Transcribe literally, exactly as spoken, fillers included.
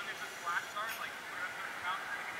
tongue as a splash guard, like put it up to the mouth.